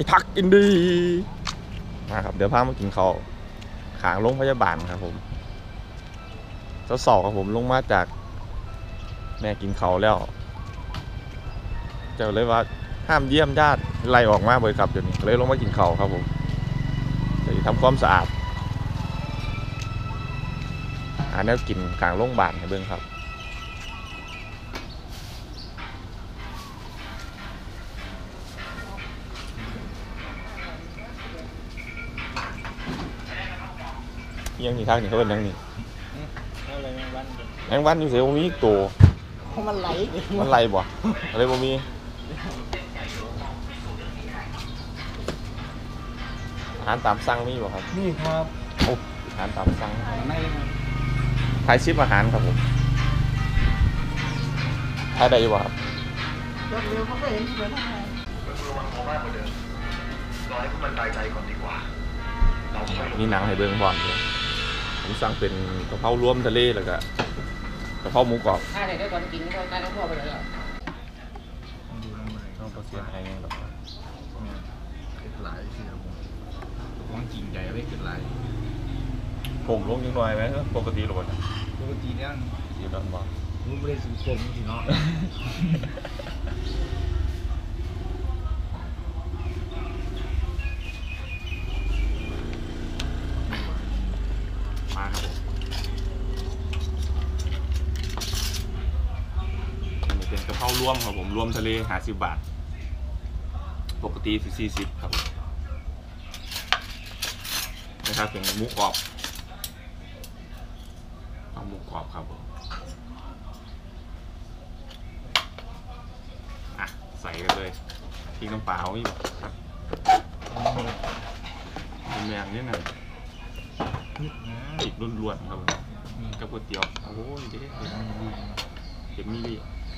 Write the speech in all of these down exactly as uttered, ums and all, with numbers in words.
อ้ทักอินดีนะครับเดี๋ยวพามากินข้าวขางโรงพยาบาลครับผมสาวๆครับผมลงมาจากแม่กินข้าวแล้วเจ้าเลยว่าห้ามเยี่ยมญาติไล่ออกมาเลยครับเดี๋ยวนี้เลยลงมากินข้าวครับผมจะทำความสะอาดหาแนวกินกลางโรงพยาบาลให้เบิ่งครับยังนี่ทักนี่เขาเป็นยังนี่แมงวันอยู่เสียบ่มีตัวมันไหลมันไหลบ่อะไรบ่มีอาหารตามสั่งมีบ่ครับนี่ครับโอ้อาหารตามสั่งไม่ขายชิปอาหารครับผมขายได้อยู่บ่ครับรถเร็วเขาก็เห็นเหมือนกันมันระวังเขามากกว่าเดิมรอให้พวกมันตายใจก่อนดีกว่าเราค่อยมีหนังให้เบิ่งพร้อมเลยผมสั่งเป็นกะเพรารวมทะเลแล้วก็กะเพราหมูกรอบถ้าได้ก่อนกินก็ได้ทั้งพ่อไปเลยอ่ะต้องเปอร์เซ็นต์อะไรเงี้ยหรอเกิดหลายสิครับผมต้องจริงใจไม่เกิดหลายผมลงยังหน่อยไหมปกติหรือเปล่าปกติเนี่ยสีดำบ่มึงไม่ได้สูงผมสิเนาะมาครับผมอันนี้เป็นกะเพรารวมครับผมรวมทะเลห้าสิบบาทปกติสี่สิบครับนะครับเป็นหมูกรอบเอาหมูกรอบครับผมอ่ะใส่กันเลยทิ้งน้ำเปล่าอีกครับเป็นแมงนิดหนึ่งอีกล้วนๆครับกับก๋วยเตี๋ยวโอ้ยเด็ดเด็ดมีดี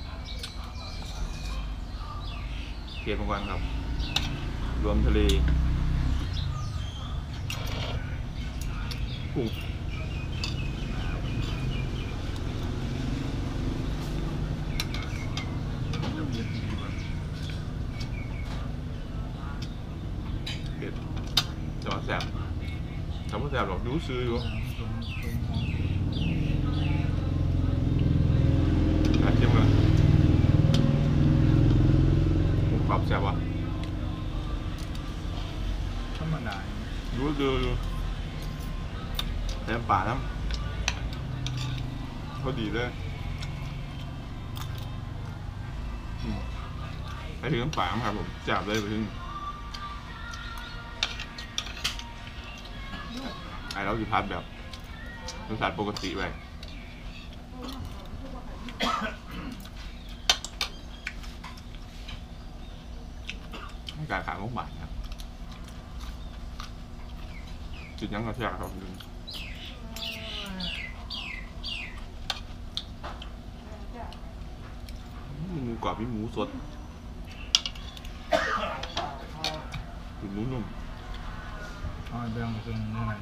เทียบกันครับรวมทะเลกุ้งเด็ดจอแสบจอแสบหรอกดูซื้ออยู่น่าเชื่อมั้ยผมปรับแสบวะธรรมดาดูดูดูแถมป่าน้ำพอดีเลยไปถึงน้ำป่าครับผมจับเลยไปถึงไอ้เราสิพัดแบบรสชาติปกติไปให้การขาของบาทครับจุดยังกระเทียมครับดึงหมูกรอบมีหมูสดหมูนุ่มอ๋อเรื่องเป็นเรื่องอะไร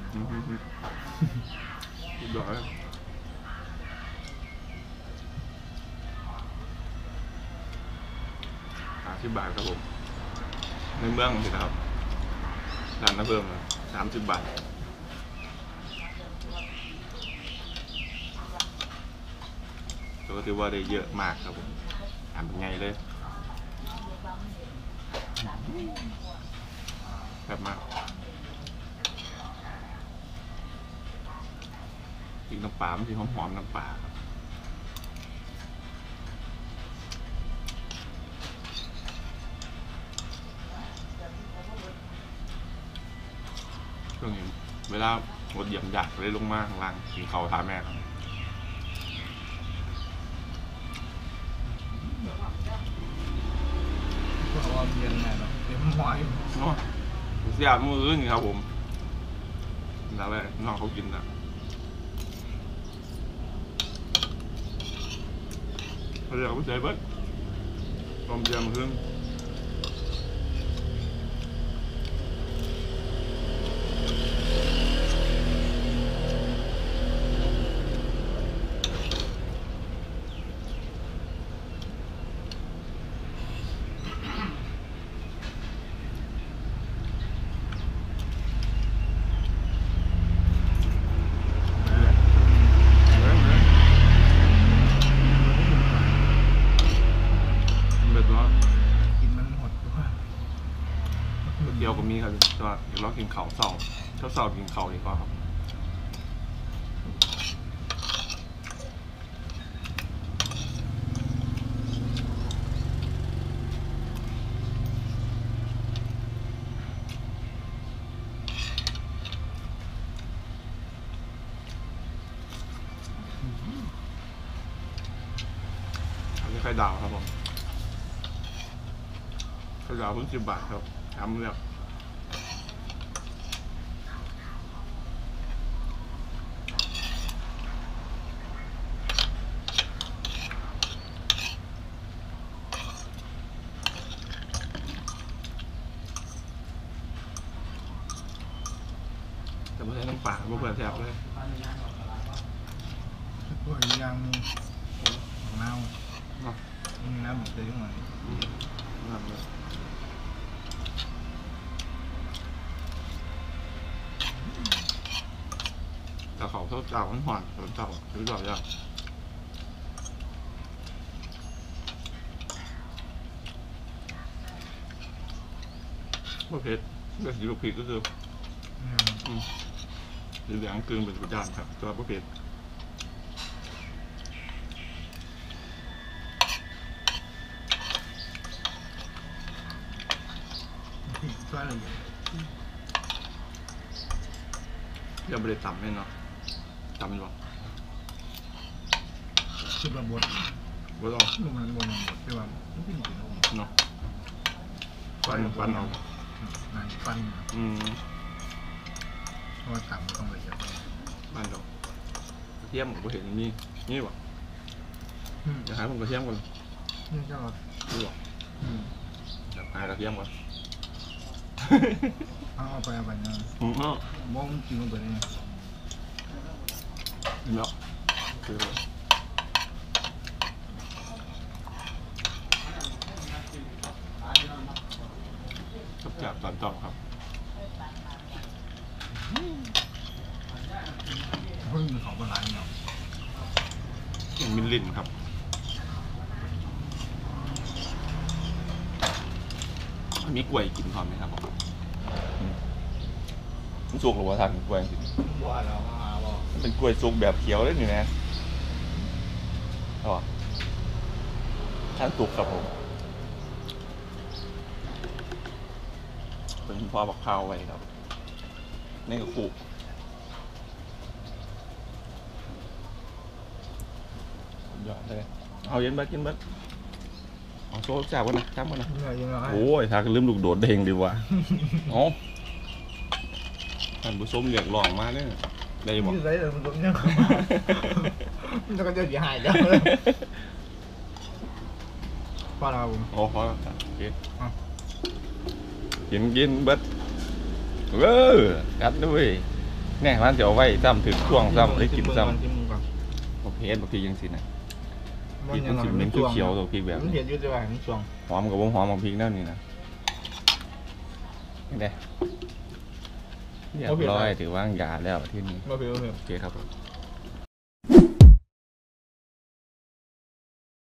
สุดยอดเลยห้าสิบบาทครับผมในเมืองสิครับร้านน้ำเพิ่มเลยสามสิบบาทก็ถือว่าได้เยอะมากครับผมอ่านเป็นไงเลยแบบมากกินน้ำปลามันจะหอมๆน้ำปลาช่วงนี้เวลาหมดเหยียบอยากเลยลงมาข้างล่างกินข้าวทาแม่ครับความเย็นไงเนาะเต็มหอยเนาะเสียบมืออื่นครับผมแล้วแหละน้องเขากินนะเขาเรียกว่าใจเบิ้ลความเย็นมืออื่นตัวเดี๋ยวเรากินข้าวเสาถ้าเสากินข้าวดีกว่าครับอันนี้ไข่ดาวครับผมไข่ดาวเพิ่งสิบบาทครับทำแล้วแต่ไม่ใช่น้ำปลาไม่เพื่อนแซ่บเลยพวกยางเน่าเนาะน้ำมันเต็มหน่อยนั่นเลยแต่เขาเท่าเจ้ามันหวานเท่าเจ้าหรือเปล่าเนี่ยประเภทเรื่องสีลูกพริกก็คืออืมสีเหลืองกึ่งเป็นกุญแจครับตัวประเภทช่วยอะไรอยู่ยังไม่ได้ตำเลยเนาะตำอยู่ชุดระบดว่าต้องลูกมันบนบดที่ว่าไม่เป็นสีนมเนาะฟันฟันเอางานปั้นอืมเพราะว่าต่ำต้องละเอียดบ้านเรากระเทียมผมก็เห็นนี่นี่วะเดี๋ยวหาผมกระเทียมก่อนนี่ก็นี่วะเดี๋ยวหากระเทียมก่อนเอาไปเอาไปนะอืมเนาะมองกินมันเป็นยังไงเนาะคือครับจับตอนต่อครับเพิ่งของปลาไหลเนาะอย่างมิลลินครับมีกล้วยกินพร้อมไหมครับผมมันสุกหรือว่าทานกล้วยสิว่าเรามาว่ามันเป็นกล้วยสุกแบบเขียวเลยนี่นะอ๋อท่านสุกครับผมเป็นพ่อบักข้าวไว้ครับนี่ก็ขู่ยอดเลยเอาเย็นเบิดกินเบิดเอาโซ่แซ่บกันนะจ้ำกันนะยังไงยังไงโอ้ยถ้าลืมลูกโดดเด้งดีกว่าอ๋อท่านผู้ชมเรียกร้องมาเนี่ยได้บอกนี่ไรเลยมันตรงนี้มันจะก็จะเสียหายแล้วเลยป้าเราผมโอ้พอแล้วโอเคอ่ะกินกินเบิดเออกัดด้วยแน่มันจะเอาไว้ซ้ำถึงช่วงซ้ำได้กินซ้ำโอเคบางทียังสินะพริกมันสิเป็นเขียวๆตัวพริกแบบมันนี้เห็นอยู่แต่ว่ามันช่วงหอมกับวงหอมของพริกนั่นนี่นะนี่แหละเรียบร้อยถือว่างยาแล้วที่นี่มาเพื่อเพื่อโอเคครับผม